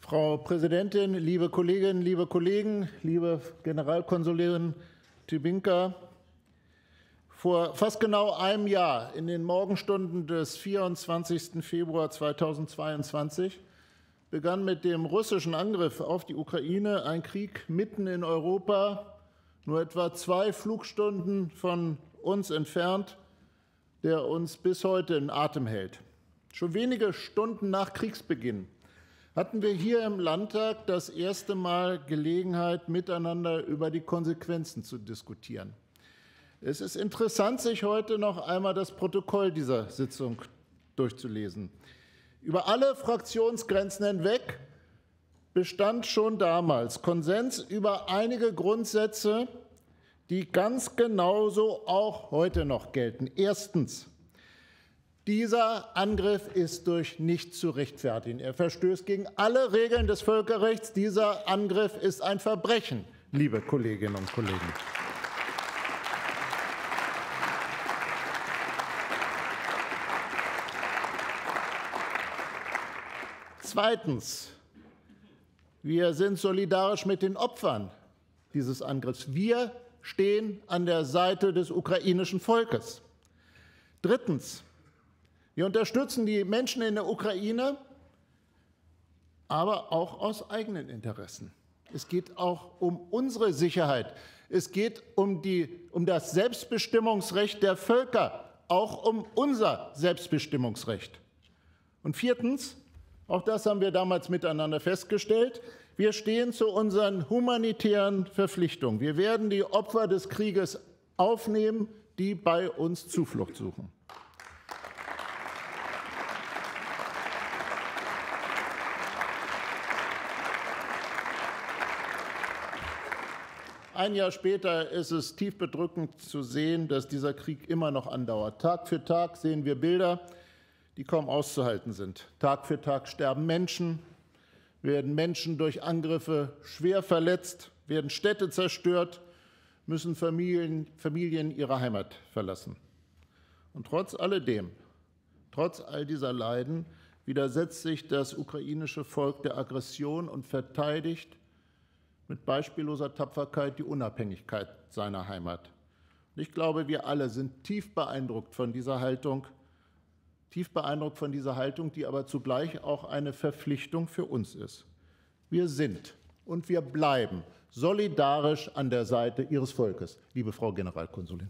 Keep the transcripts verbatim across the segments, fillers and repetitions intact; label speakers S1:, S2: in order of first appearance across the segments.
S1: Frau Präsidentin, liebe Kolleginnen, liebe Kollegen, liebe Generalkonsulin Tybinka! Vor fast genau einem Jahr, in den Morgenstunden des vierundzwanzigsten Februar zweitausendzweiundzwanzig, begann mit dem russischen Angriff auf die Ukraine ein Krieg mitten in Europa, nur etwa zwei Flugstunden von uns entfernt, der uns bis heute in Atem hält. Schon wenige Stunden nach Kriegsbeginn hatten wir hier im Landtag das erste Mal Gelegenheit, miteinander über die Konsequenzen zu diskutieren. Es ist interessant, sich heute noch einmal das Protokoll dieser Sitzung durchzulesen. Über alle Fraktionsgrenzen hinweg bestand schon damals Konsens über einige Grundsätze, die ganz genauso auch heute noch gelten. Erstens: Dieser Angriff ist durch nichts zu rechtfertigen. Er verstößt gegen alle Regeln des Völkerrechts. Dieser Angriff ist ein Verbrechen, liebe Kolleginnen und Kollegen. Zweitens: Wir sind solidarisch mit den Opfern dieses Angriffs. Wir stehen an der Seite des ukrainischen Volkes. Drittens: Wir unterstützen die Menschen in der Ukraine, aber auch aus eigenen Interessen. Es geht auch um unsere Sicherheit. Es geht um, die, um das Selbstbestimmungsrecht der Völker, auch um unser Selbstbestimmungsrecht. Und viertens: Auch das haben wir damals miteinander festgestellt: Wir stehen zu unseren humanitären Verpflichtungen. Wir werden die Opfer des Krieges aufnehmen, die bei uns Zuflucht suchen. Ein Jahr später ist es tief bedrückend zu sehen, dass dieser Krieg immer noch andauert. Tag für Tag sehen wir Bilder, die kaum auszuhalten sind. Tag für Tag sterben Menschen, werden Menschen durch Angriffe schwer verletzt, werden Städte zerstört, müssen Familien, Familien ihre Heimat verlassen. Und trotz alledem, trotz all dieser Leiden, widersetzt sich das ukrainische Volk der Aggression und verteidigt mit beispielloser Tapferkeit die Unabhängigkeit seiner Heimat. Und ich glaube, wir alle sind tief beeindruckt von dieser Haltung, tief beeindruckt von dieser Haltung, die aber zugleich auch eine Verpflichtung für uns ist. Wir sind und wir bleiben solidarisch an der Seite Ihres Volkes, liebe Frau Generalkonsulin.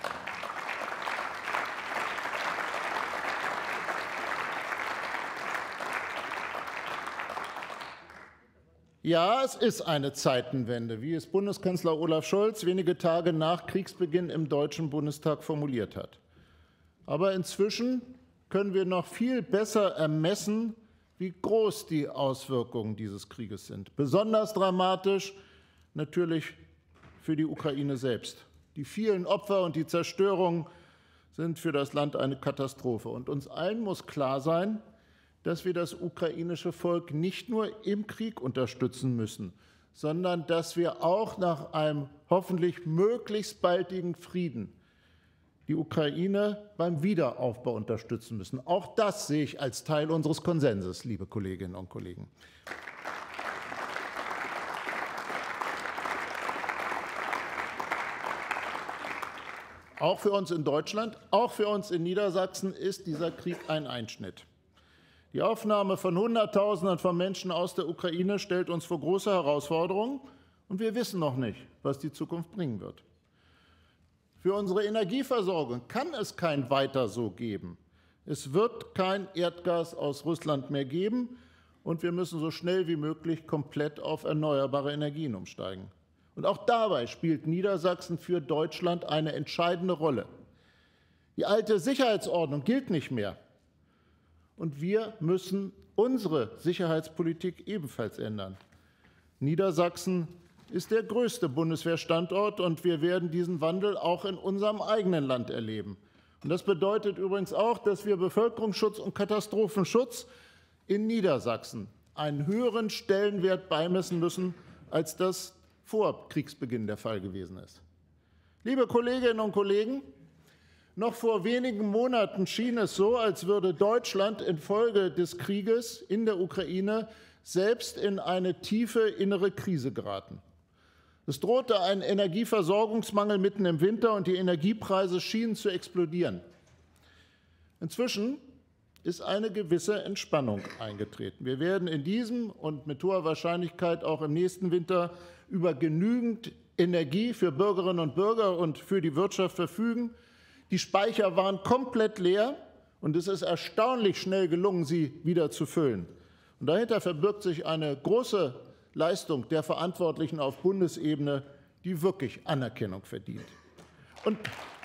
S1: Ja, es ist eine Zeitenwende, wie es Bundeskanzler Olaf Scholz wenige Tage nach Kriegsbeginn im Deutschen Bundestag formuliert hat. Aber inzwischen können wir noch viel besser ermessen, wie groß die Auswirkungen dieses Krieges sind. Besonders dramatisch natürlich für die Ukraine selbst. Die vielen Opfer und die Zerstörung sind für das Land eine Katastrophe. Und uns allen muss klar sein, dass wir das ukrainische Volk nicht nur im Krieg unterstützen müssen, sondern dass wir auch nach einem hoffentlich möglichst baldigen Frieden die Ukraine beim Wiederaufbau unterstützen müssen. Auch das sehe ich als Teil unseres Konsenses, liebe Kolleginnen und Kollegen. Auch für uns in Deutschland, auch für uns in Niedersachsen ist dieser Krieg ein Einschnitt. Die Aufnahme von Hunderttausenden von Menschen aus der Ukraine stellt uns vor große Herausforderungen, und wir wissen noch nicht, was die Zukunft bringen wird. Für unsere Energieversorgung kann es kein Weiter so geben. Es wird kein Erdgas aus Russland mehr geben, und wir müssen so schnell wie möglich komplett auf erneuerbare Energien umsteigen. Und auch dabei spielt Niedersachsen für Deutschland eine entscheidende Rolle. Die alte Sicherheitsordnung gilt nicht mehr. Und wir müssen unsere Sicherheitspolitik ebenfalls ändern. Niedersachsen ist der größte Bundeswehrstandort, und wir werden diesen Wandel auch in unserem eigenen Land erleben. Und das bedeutet übrigens auch, dass wir Bevölkerungsschutz und Katastrophenschutz in Niedersachsen einen höheren Stellenwert beimessen müssen, als das vor Kriegsbeginn der Fall gewesen ist. Liebe Kolleginnen und Kollegen, noch vor wenigen Monaten schien es so, als würde Deutschland infolge des Krieges in der Ukraine selbst in eine tiefe innere Krise geraten. Es drohte ein Energieversorgungsmangel mitten im Winter und die Energiepreise schienen zu explodieren. Inzwischen ist eine gewisse Entspannung eingetreten. Wir werden in diesem und mit hoher Wahrscheinlichkeit auch im nächsten Winter über genügend Energie für Bürgerinnen und Bürger und für die Wirtschaft verfügen. Die Speicher waren komplett leer und es ist erstaunlich schnell gelungen, sie wieder zu füllen. Und dahinter verbirgt sich eine große Leistung der Verantwortlichen auf Bundesebene, die wirklich Anerkennung verdient. Und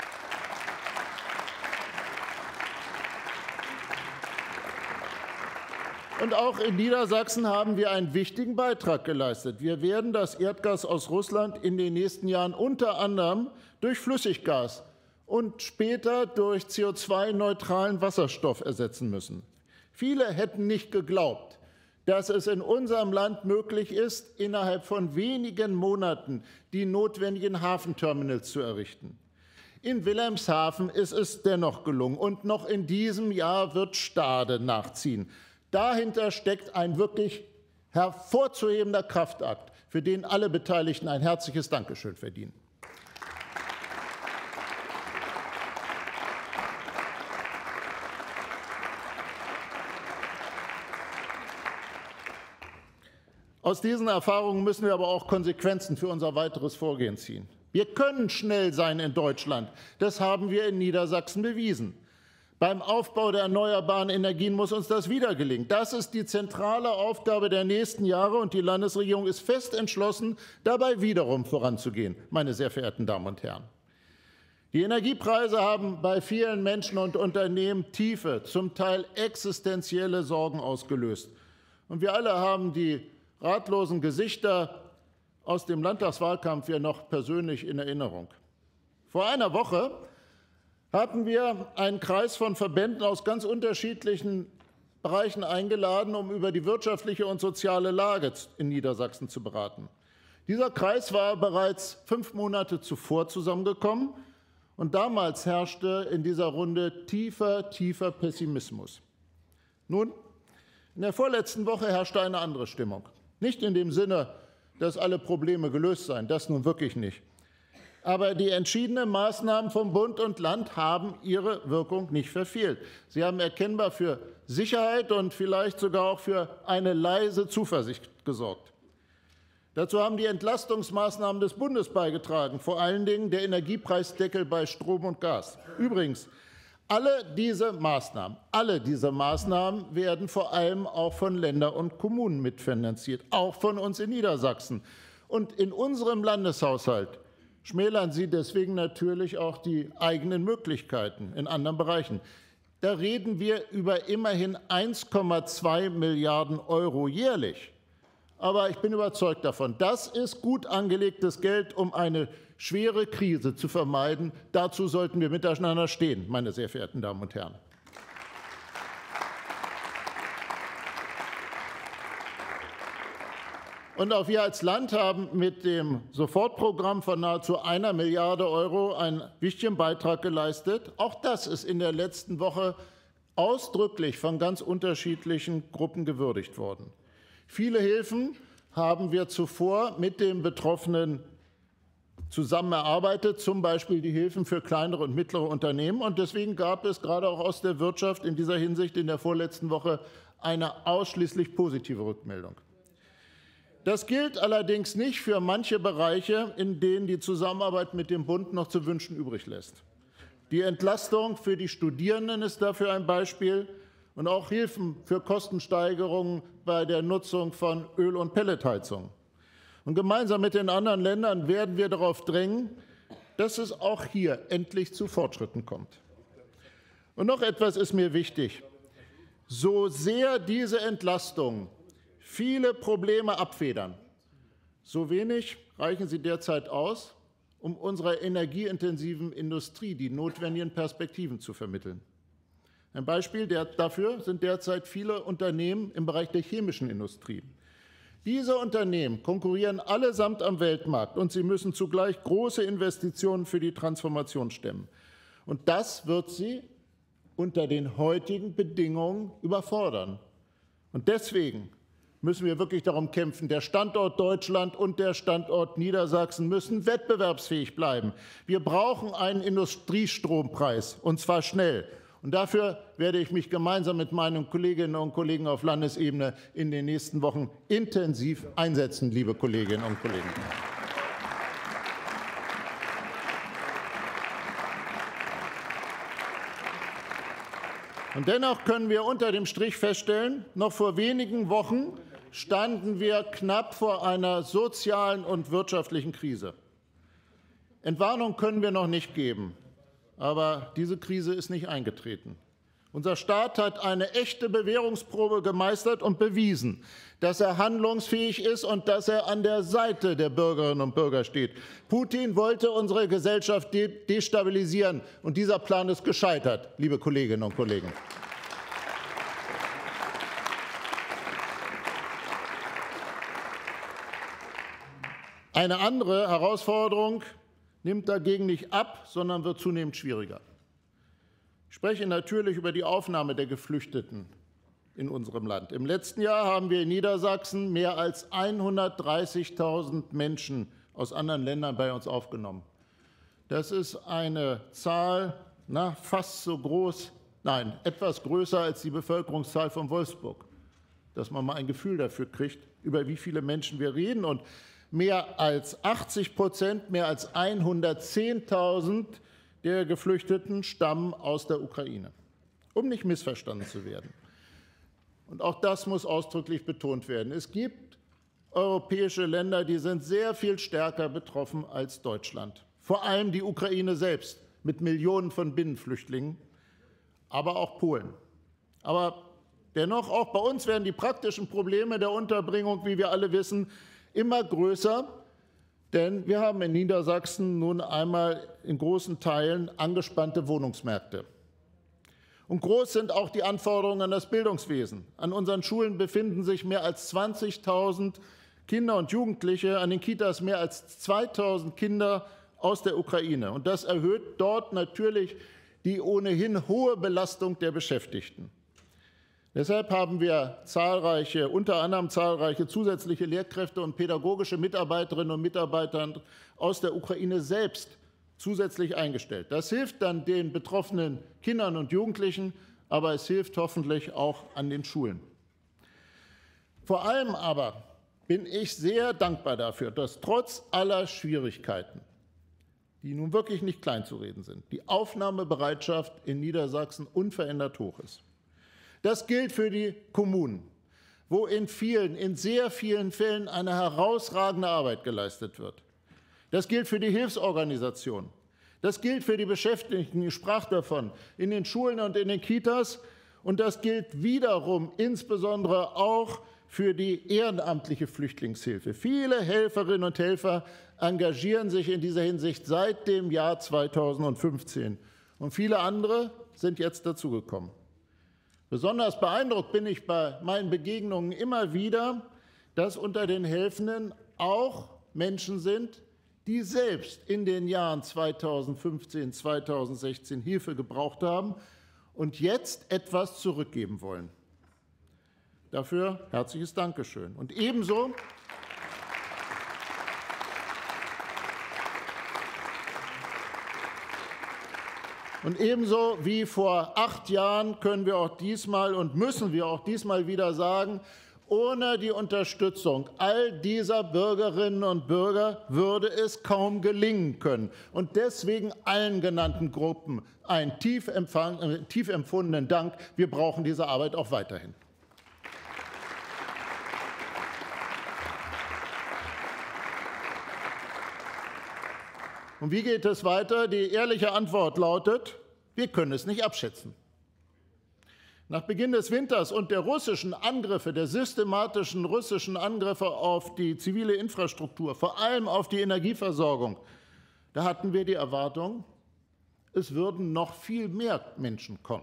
S1: Und auch in Niedersachsen haben wir einen wichtigen Beitrag geleistet. Wir werden das Erdgas aus Russland in den nächsten Jahren unter anderem durch Flüssiggas und später durch C O zwei neutralen Wasserstoff ersetzen müssen. Viele hätten nicht geglaubt, dass es in unserem Land möglich ist, innerhalb von wenigen Monaten die notwendigen Hafenterminals zu errichten. In Wilhelmshaven ist es dennoch gelungen, und noch in diesem Jahr wird Stade nachziehen. Dahinter steckt ein wirklich hervorzuhebender Kraftakt, für den alle Beteiligten ein herzliches Dankeschön verdienen. Aus diesen Erfahrungen müssen wir aber auch Konsequenzen für unser weiteres Vorgehen ziehen. Wir können schnell sein in Deutschland. Das haben wir in Niedersachsen bewiesen. Beim Aufbau der erneuerbaren Energien muss uns das wieder gelingen. Das ist die zentrale Aufgabe der nächsten Jahre, und die Landesregierung ist fest entschlossen, dabei wiederum voranzugehen, meine sehr verehrten Damen und Herren. Die Energiepreise haben bei vielen Menschen und Unternehmen tiefe, zum Teil existenzielle Sorgen ausgelöst. Und wir alle haben die ratlosen Gesichter aus dem Landtagswahlkampf ja noch persönlich in Erinnerung. Vor einer Woche hatten wir einen Kreis von Verbänden aus ganz unterschiedlichen Bereichen eingeladen, um über die wirtschaftliche und soziale Lage in Niedersachsen zu beraten. Dieser Kreis war bereits fünf Monate zuvor zusammengekommen, und damals herrschte in dieser Runde tiefer, tiefer Pessimismus. Nun, in der vorletzten Woche herrschte eine andere Stimmung. Nicht in dem Sinne, dass alle Probleme gelöst seien, das nun wirklich nicht. Aber die entschiedenen Maßnahmen von Bund und Land haben ihre Wirkung nicht verfehlt. Sie haben erkennbar für Sicherheit und vielleicht sogar auch für eine leise Zuversicht gesorgt. Dazu haben die Entlastungsmaßnahmen des Bundes beigetragen, vor allen Dingen der Energiepreisdeckel bei Strom und Gas. Übrigens, alle diese Maßnahmen, alle diese Maßnahmen werden vor allem auch von Ländern und Kommunen mitfinanziert, auch von uns in Niedersachsen. Und in unserem Landeshaushalt schmälern sie deswegen natürlich auch die eigenen Möglichkeiten in anderen Bereichen. Da reden wir über immerhin eins Komma zwei Milliarden Euro jährlich. Aber ich bin überzeugt davon, das ist gut angelegtes Geld, um eine schwere Krise zu vermeiden. Dazu sollten wir miteinander stehen, meine sehr verehrten Damen und Herren. Und auch wir als Land haben mit dem Sofortprogramm von nahezu einer Milliarde Euro einen wichtigen Beitrag geleistet. Auch das ist in der letzten Woche ausdrücklich von ganz unterschiedlichen Gruppen gewürdigt worden. Viele Hilfen haben wir zuvor mit den Betroffenen zusammen erarbeitet, zum Beispiel die Hilfen für kleinere und mittlere Unternehmen. Und deswegen gab es gerade auch aus der Wirtschaft in dieser Hinsicht in der vorletzten Woche eine ausschließlich positive Rückmeldung. Das gilt allerdings nicht für manche Bereiche, in denen die Zusammenarbeit mit dem Bund noch zu wünschen übrig lässt. Die Entlastung für die Studierenden ist dafür ein Beispiel, und auch Hilfen für Kostensteigerungen bei der Nutzung von Öl- und Pelletheizungen. Und gemeinsam mit den anderen Ländern werden wir darauf drängen, dass es auch hier endlich zu Fortschritten kommt. Und noch etwas ist mir wichtig. So sehr diese Entlastungen viele Probleme abfedern, so wenig reichen sie derzeit aus, um unserer energieintensiven Industrie die notwendigen Perspektiven zu vermitteln. Ein Beispiel dafür sind derzeit viele Unternehmen im Bereich der chemischen Industrie. Diese Unternehmen konkurrieren allesamt am Weltmarkt, und sie müssen zugleich große Investitionen für die Transformation stemmen. Und das wird sie unter den heutigen Bedingungen überfordern. Und deswegen müssen wir wirklich darum kämpfen. Der Standort Deutschland und der Standort Niedersachsen müssen wettbewerbsfähig bleiben. Wir brauchen einen Industriestrompreis, und zwar schnell. Und dafür werde ich mich gemeinsam mit meinen Kolleginnen und Kollegen auf Landesebene in den nächsten Wochen intensiv einsetzen, liebe Kolleginnen und Kollegen. Und dennoch können wir unter dem Strich feststellen, noch vor wenigen Wochen standen wir knapp vor einer sozialen und wirtschaftlichen Krise. Entwarnung können wir noch nicht geben, aber diese Krise ist nicht eingetreten. Unser Staat hat eine echte Bewährungsprobe gemeistert und bewiesen, dass er handlungsfähig ist und dass er an der Seite der Bürgerinnen und Bürger steht. Putin wollte unsere Gesellschaft de- destabilisieren, und dieser Plan ist gescheitert, liebe Kolleginnen und Kollegen. Eine andere Herausforderung nimmt dagegen nicht ab, sondern wird zunehmend schwieriger. Ich spreche natürlich über die Aufnahme der Geflüchteten in unserem Land. Im letzten Jahr haben wir in Niedersachsen mehr als hundertdreißigtausend Menschen aus anderen Ländern bei uns aufgenommen. Das ist eine Zahl, na, fast so groß, nein, etwas größer als die Bevölkerungszahl von Wolfsburg, dass man mal ein Gefühl dafür kriegt, über wie viele Menschen wir reden. Und mehr als achtzig Prozent, mehr als hundertzehntausend der Geflüchteten stammen aus der Ukraine, um nicht missverstanden zu werden. Und auch das muss ausdrücklich betont werden. Es gibt europäische Länder, die sind sehr viel stärker betroffen als Deutschland. Vor allem die Ukraine selbst mit Millionen von Binnenflüchtlingen, aber auch Polen. Aber dennoch, auch bei uns werden die praktischen Probleme der Unterbringung, wie wir alle wissen, immer größer, denn wir haben in Niedersachsen nun einmal in großen Teilen angespannte Wohnungsmärkte. Und groß sind auch die Anforderungen an das Bildungswesen. An unseren Schulen befinden sich mehr als zwanzigtausend Kinder und Jugendliche, an den Kitas mehr als zweitausend Kinder aus der Ukraine. Und das erhöht dort natürlich die ohnehin hohe Belastung der Beschäftigten. Deshalb haben wir zahlreiche, unter anderem zahlreiche zusätzliche Lehrkräfte und pädagogische Mitarbeiterinnen und Mitarbeiter aus der Ukraine selbst zusätzlich eingestellt. Das hilft dann den betroffenen Kindern und Jugendlichen, aber es hilft hoffentlich auch an den Schulen. Vor allem aber bin ich sehr dankbar dafür, dass trotz aller Schwierigkeiten, die nun wirklich nicht kleinzureden sind, die Aufnahmebereitschaft in Niedersachsen unverändert hoch ist. Das gilt für die Kommunen, wo in vielen, in sehr vielen Fällen eine herausragende Arbeit geleistet wird. Das gilt für die Hilfsorganisationen. Das gilt für die Beschäftigten, ich sprach davon, in den Schulen und in den Kitas. Und das gilt wiederum insbesondere auch für die ehrenamtliche Flüchtlingshilfe. Viele Helferinnen und Helfer engagieren sich in dieser Hinsicht seit dem Jahr zweitausendfünfzehn. Und viele andere sind jetzt dazugekommen. Besonders beeindruckt bin ich bei meinen Begegnungen immer wieder, dass unter den Helfenden auch Menschen sind, die selbst in den Jahren zweitausendfünfzehn, zweitausendsechzehn Hilfe gebraucht haben und jetzt etwas zurückgeben wollen. Dafür herzliches Dankeschön. Und ebenso Und ebenso wie vor acht Jahren können wir auch diesmal und müssen wir auch diesmal wieder sagen, ohne die Unterstützung all dieser Bürgerinnen und Bürger würde es kaum gelingen können. Und deswegen allen genannten Gruppen einen tief, empfang, äh, tief empfundenen Dank. Wir brauchen diese Arbeit auch weiterhin. Und wie geht es weiter? Die ehrliche Antwort lautet, wir können es nicht abschätzen. Nach Beginn des Winters und der russischen Angriffe, der systematischen russischen Angriffe auf die zivile Infrastruktur, vor allem auf die Energieversorgung, da hatten wir die Erwartung, es würden noch viel mehr Menschen kommen.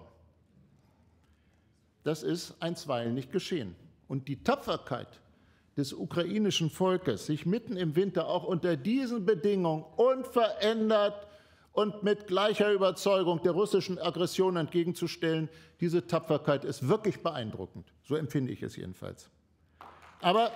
S1: Das ist einstweilen nicht geschehen. Und die Tapferkeit des ukrainischen Volkes, sich mitten im Winter auch unter diesen Bedingungen unverändert und mit gleicher Überzeugung der russischen Aggression entgegenzustellen, diese Tapferkeit ist wirklich beeindruckend. So empfinde ich es jedenfalls. Aber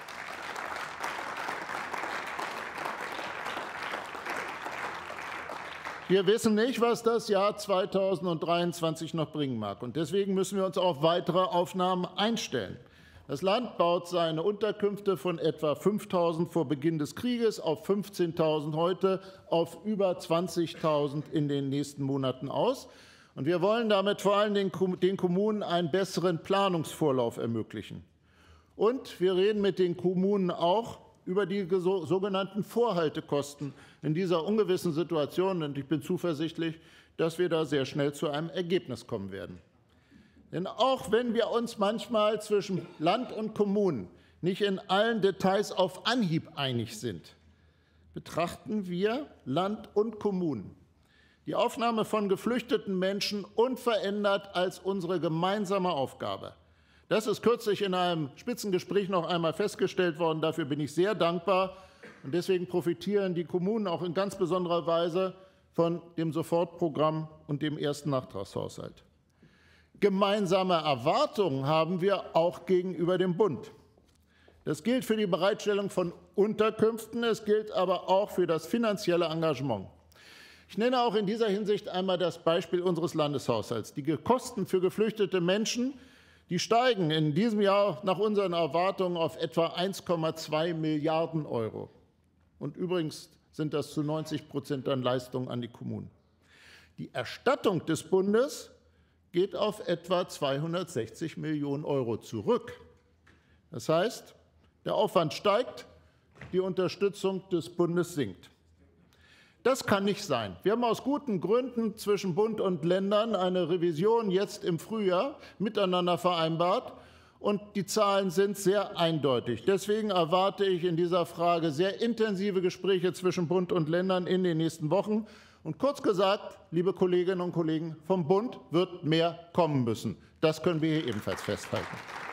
S1: wir wissen nicht, was das Jahr zweitausenddreiundzwanzig noch bringen mag. Und deswegen müssen wir uns auf weitere Aufnahmen einstellen. Das Land baut seine Unterkünfte von etwa fünftausend vor Beginn des Krieges auf fünfzehntausend heute, auf über zwanzigtausend in den nächsten Monaten aus. Und wir wollen damit vor allem den Kommunen einen besseren Planungsvorlauf ermöglichen. Und wir reden mit den Kommunen auch über die sogenannten Vorhaltekosten in dieser ungewissen Situation. Und ich bin zuversichtlich, dass wir da sehr schnell zu einem Ergebnis kommen werden. Denn auch wenn wir uns manchmal zwischen Land und Kommunen nicht in allen Details auf Anhieb einig sind, betrachten wir Land und Kommunen die Aufnahme von geflüchteten Menschen unverändert als unsere gemeinsame Aufgabe. Das ist kürzlich in einem Spitzengespräch noch einmal festgestellt worden. Dafür bin ich sehr dankbar. Und deswegen profitieren die Kommunen auch in ganz besonderer Weise von dem Sofortprogramm und dem ersten Nachtragshaushalt. Gemeinsame Erwartungen haben wir auch gegenüber dem Bund. Das gilt für die Bereitstellung von Unterkünften, es gilt aber auch für das finanzielle Engagement. Ich nenne auch in dieser Hinsicht einmal das Beispiel unseres Landeshaushalts. Die Kosten für geflüchtete Menschen, die steigen in diesem Jahr nach unseren Erwartungen auf etwa eins Komma zwei Milliarden Euro. Und übrigens sind das zu neunzig Prozent dann Leistungen an die Kommunen. Die Erstattung des Bundes geht auf etwa zweihundertsechzig Millionen Euro zurück. Das heißt, der Aufwand steigt, die Unterstützung des Bundes sinkt. Das kann nicht sein. Wir haben aus guten Gründen zwischen Bund und Ländern eine Revision jetzt im Frühjahr miteinander vereinbart, und die Zahlen sind sehr eindeutig. Deswegen erwarte ich in dieser Frage sehr intensive Gespräche zwischen Bund und Ländern in den nächsten Wochen. Und kurz gesagt, liebe Kolleginnen und Kollegen, vom Bund wird mehr kommen müssen. Das können wir hier ebenfalls festhalten.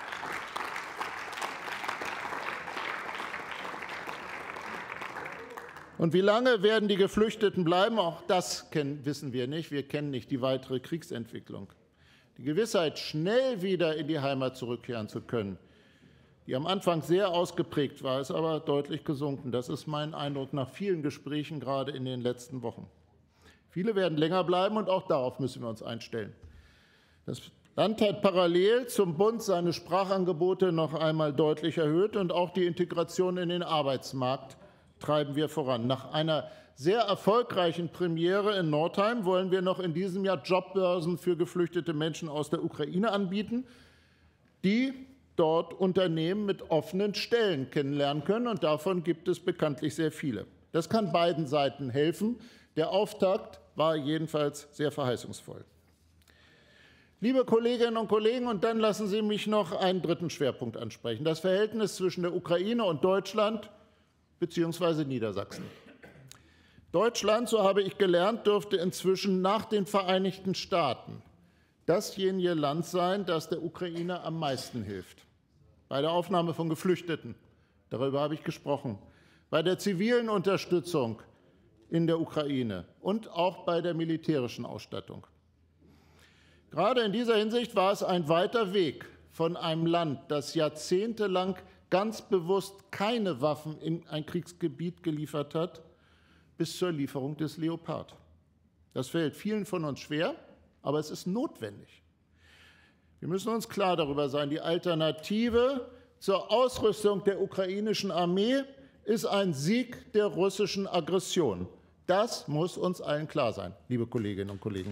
S1: Und wie lange werden die Geflüchteten bleiben? Auch das kennen, wissen wir nicht. Wir kennen nicht die weitere Kriegsentwicklung. Die Gewissheit, schnell wieder in die Heimat zurückkehren zu können, die am Anfang sehr ausgeprägt war, ist aber deutlich gesunken. Das ist mein Eindruck nach vielen Gesprächen, gerade in den letzten Wochen. Viele werden länger bleiben, und auch darauf müssen wir uns einstellen. Das Land hat parallel zum Bund seine Sprachangebote noch einmal deutlich erhöht, und auch die Integration in den Arbeitsmarkt treiben wir voran. Nach einer sehr erfolgreichen Premiere in Nordheim wollen wir noch in diesem Jahr Jobbörsen für geflüchtete Menschen aus der Ukraine anbieten, die dort Unternehmen mit offenen Stellen kennenlernen können. Und davon gibt es bekanntlich sehr viele. Das kann beiden Seiten helfen. Der Auftakt war jedenfalls sehr verheißungsvoll. Liebe Kolleginnen und Kollegen, und dann lassen Sie mich noch einen dritten Schwerpunkt ansprechen: das Verhältnis zwischen der Ukraine und Deutschland bzw. Niedersachsen. Deutschland, so habe ich gelernt, dürfte inzwischen nach den Vereinigten Staaten dasjenige Land sein, das der Ukraine am meisten hilft. Bei der Aufnahme von Geflüchteten, darüber habe ich gesprochen, bei der zivilen Unterstützung in der Ukraine und auch bei der militärischen Ausstattung. Gerade in dieser Hinsicht war es ein weiter Weg von einem Land, das jahrzehntelang ganz bewusst keine Waffen in ein Kriegsgebiet geliefert hat, bis zur Lieferung des Leopard. Das fällt vielen von uns schwer, aber es ist notwendig. Wir müssen uns klar darüber sein, die Alternative zur Ausrüstung der ukrainischen Armee ist ein Sieg der russischen Aggression. Das muss uns allen klar sein, liebe Kolleginnen und Kollegen.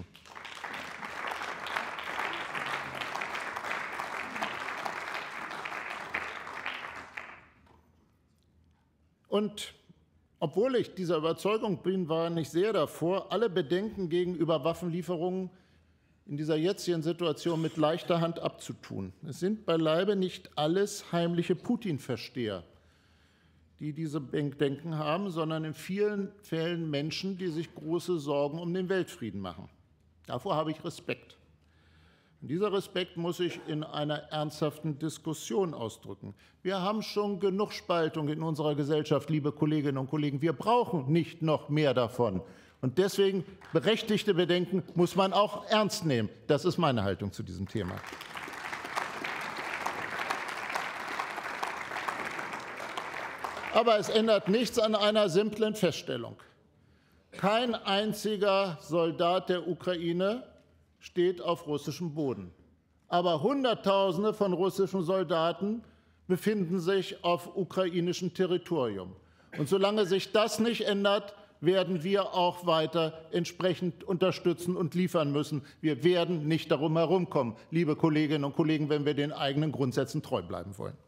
S1: Und obwohl ich dieser Überzeugung bin, war ich sehr davor, alle Bedenken gegenüber Waffenlieferungen in dieser jetzigen Situation mit leichter Hand abzutun. Es sind beileibe nicht alles heimliche Putin-Versteher, die diese Bedenken haben, sondern in vielen Fällen Menschen, die sich große Sorgen um den Weltfrieden machen. Davor habe ich Respekt. Und dieser Respekt muss ich in einer ernsthaften Diskussion ausdrücken. Wir haben schon genug Spaltung in unserer Gesellschaft, liebe Kolleginnen und Kollegen. Wir brauchen nicht noch mehr davon. Und deswegen berechtigte Bedenken muss man auch ernst nehmen. Das ist meine Haltung zu diesem Thema. Aber es ändert nichts an einer simplen Feststellung. Kein einziger Soldat der Ukraine steht auf russischem Boden. Aber Hunderttausende von russischen Soldaten befinden sich auf ukrainischem Territorium. Und solange sich das nicht ändert, werden wir auch weiter entsprechend unterstützen und liefern müssen. Wir werden nicht darum herumkommen, liebe Kolleginnen und Kollegen, wenn wir den eigenen Grundsätzen treu bleiben wollen.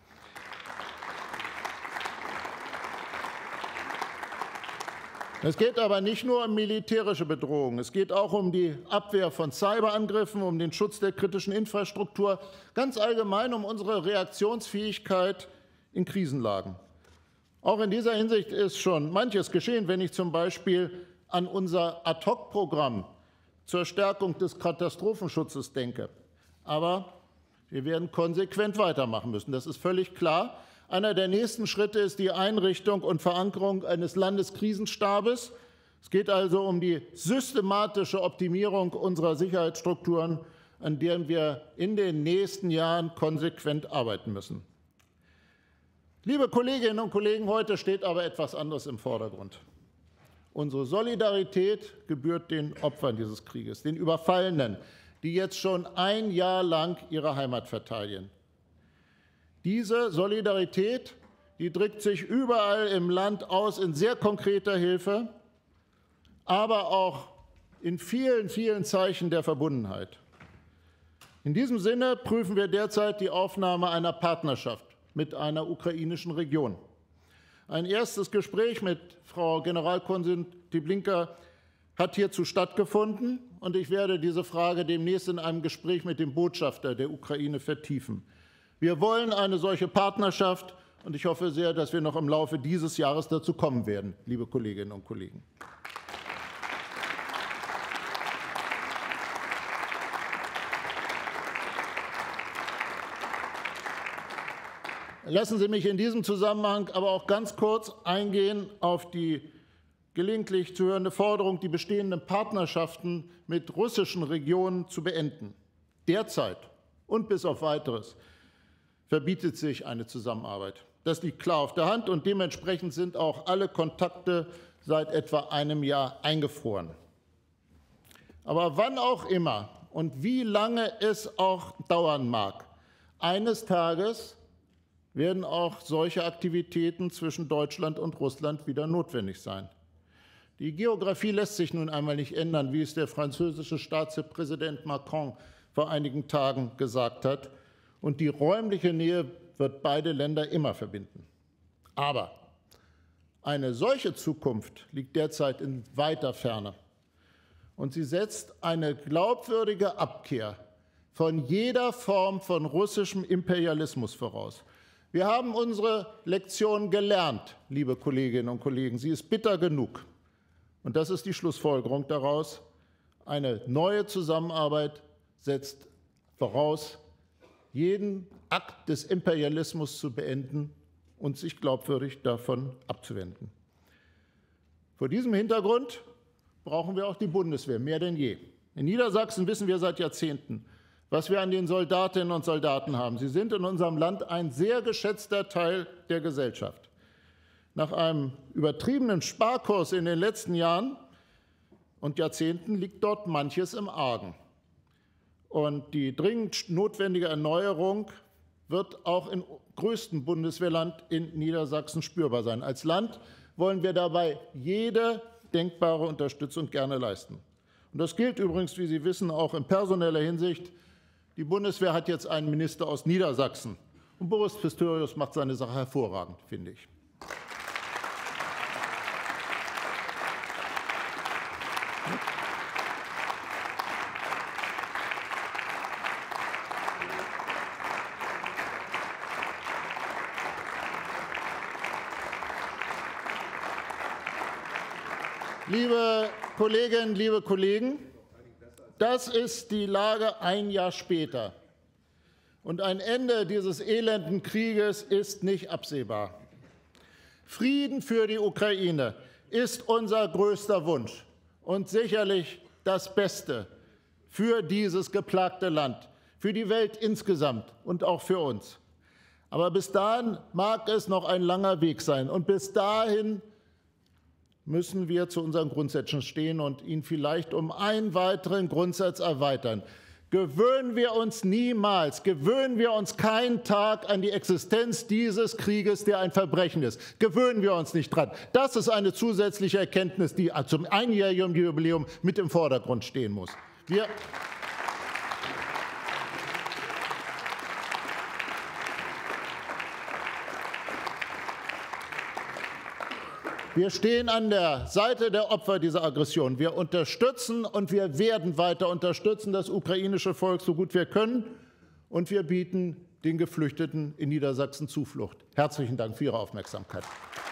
S1: Es geht aber nicht nur um militärische Bedrohung. Es geht auch um die Abwehr von Cyberangriffen, um den Schutz der kritischen Infrastruktur, ganz allgemein um unsere Reaktionsfähigkeit in Krisenlagen. Auch in dieser Hinsicht ist schon manches geschehen, wenn ich zum Beispiel an unser Ad-hoc-Programm zur Stärkung des Katastrophenschutzes denke. Aber wir werden konsequent weitermachen müssen. Das ist völlig klar. Einer der nächsten Schritte ist die Einrichtung und Verankerung eines Landeskrisenstabes. Es geht also um die systematische Optimierung unserer Sicherheitsstrukturen, an deren wir in den nächsten Jahren konsequent arbeiten müssen. Liebe Kolleginnen und Kollegen, heute steht aber etwas anderes im Vordergrund. Unsere Solidarität gebührt den Opfern dieses Krieges, den Überfallenen, die jetzt schon ein Jahr lang ihre Heimat verteidigen. Diese Solidarität, die drückt sich überall im Land aus in sehr konkreter Hilfe, aber auch in vielen, vielen Zeichen der Verbundenheit. In diesem Sinne prüfen wir derzeit die Aufnahme einer Partnerschaft mit einer ukrainischen Region. Ein erstes Gespräch mit Frau Generalkonsulin Tyblinka hat hierzu stattgefunden, und ich werde diese Frage demnächst in einem Gespräch mit dem Botschafter der Ukraine vertiefen. Wir wollen eine solche Partnerschaft, und ich hoffe sehr, dass wir noch im Laufe dieses Jahres dazu kommen werden, liebe Kolleginnen und Kollegen. Lassen Sie mich in diesem Zusammenhang aber auch ganz kurz eingehen auf die gelegentlich zu hörende Forderung, die bestehenden Partnerschaften mit russischen Regionen zu beenden. Derzeit und bis auf Weiteres verbietet sich eine Zusammenarbeit. Das liegt klar auf der Hand, und dementsprechend sind auch alle Kontakte seit etwa einem Jahr eingefroren. Aber wann auch immer und wie lange es auch dauern mag, eines Tages werden auch solche Aktivitäten zwischen Deutschland und Russland wieder notwendig sein. Die Geografie lässt sich nun einmal nicht ändern, wie es der französische Staatspräsident Macron vor einigen Tagen gesagt hat. Und die räumliche Nähe wird beide Länder immer verbinden. Aber eine solche Zukunft liegt derzeit in weiter Ferne. Und sie setzt eine glaubwürdige Abkehr von jeder Form von russischem Imperialismus voraus. Wir haben unsere Lektion gelernt, liebe Kolleginnen und Kollegen. Sie ist bitter genug. Und das ist die Schlussfolgerung daraus. Eine neue Zusammenarbeit setzt voraus, jeden Akt des Imperialismus zu beenden und sich glaubwürdig davon abzuwenden. Vor diesem Hintergrund brauchen wir auch die Bundeswehr, mehr denn je. In Niedersachsen wissen wir seit Jahrzehnten, was wir an den Soldatinnen und Soldaten haben. Sie sind in unserem Land ein sehr geschätzter Teil der Gesellschaft. Nach einem übertriebenen Sparkurs in den letzten Jahren und Jahrzehnten liegt dort manches im Argen. Und die dringend notwendige Erneuerung wird auch im größten Bundeswehrland in Niedersachsen spürbar sein. Als Land wollen wir dabei jede denkbare Unterstützung gerne leisten. Und das gilt übrigens, wie Sie wissen, auch in personeller Hinsicht. Die Bundeswehr hat jetzt einen Minister aus Niedersachsen. Und Boris Pistorius macht seine Sache hervorragend, finde ich. Liebe Kolleginnen, liebe Kollegen, das ist die Lage ein Jahr später. Und ein Ende dieses elenden Krieges ist nicht absehbar. Frieden für die Ukraine ist unser größter Wunsch und sicherlich das Beste für dieses geplagte Land, für die Welt insgesamt und auch für uns. Aber bis dahin mag es noch ein langer Weg sein. Und bis dahin müssen wir zu unseren Grundsätzen stehen und ihn vielleicht um einen weiteren Grundsatz erweitern. Gewöhnen wir uns niemals, gewöhnen wir uns keinen Tag an die Existenz dieses Krieges, der ein Verbrechen ist. Gewöhnen wir uns nicht dran. Das ist eine zusätzliche Erkenntnis, die zum einjährigen Jubiläum mit im Vordergrund stehen muss. Wir Wir stehen an der Seite der Opfer dieser Aggression. Wir unterstützen und wir werden weiter unterstützen das ukrainische Volk so gut wir können. Und wir bieten den Geflüchteten in Niedersachsen Zuflucht. Herzlichen Dank für Ihre Aufmerksamkeit.